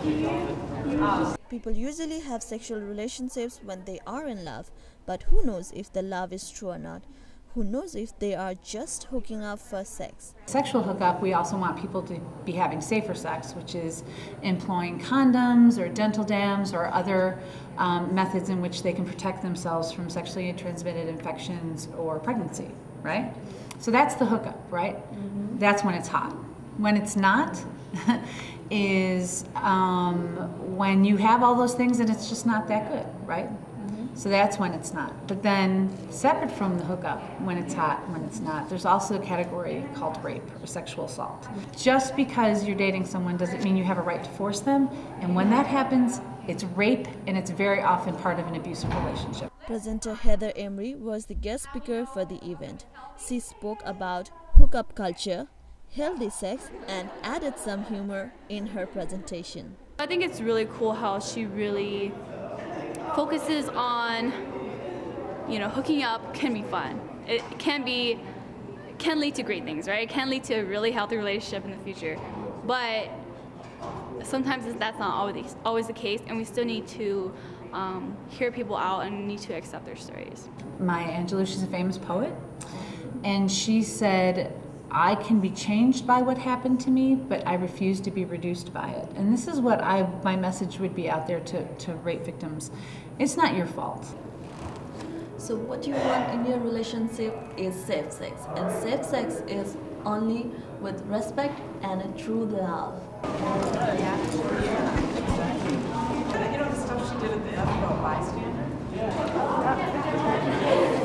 People usually have sexual relationships when they are in love, but who knows if the love is true or not? Who knows if they are just hooking up for sex? Sexual hookup, we also want people to be having safer sex, which is employing condoms or dental dams or other methods in which they can protect themselves from sexually transmitted infections or pregnancy, right? So that's the hookup, right? Mm-hmm. That's when it's hot. When it's not is when you have all those things and it's just not that good, right? So that's when it's not. But then, separate from the hookup, when it's hot, when it's not, there's also a category called rape or sexual assault. Just because you're dating someone doesn't mean you have a right to force them. And when that happens, it's rape, and it's very often part of an abusive relationship. Presenter Heather Emery was the guest speaker for the event. She spoke about hookup culture, healthy sex, and added some humor in her presentation. I think it's really cool how she really focuses on, hooking up can be fun. It can lead to great things, right? It can lead to a really healthy relationship in the future. But sometimes that's not always the case, and we still need to hear people out and need to accept their stories. Maya Angelou, she's a famous poet, and she said, "I can be changed by what happened to me, but I refuse to be reduced by it." And this is what my message would be out there to rape victims. It's not your fault. So what you want in your relationship is safe sex, and safe sex is only with respect and a true love. Yeah. You know the stuff she did at the end about bystander?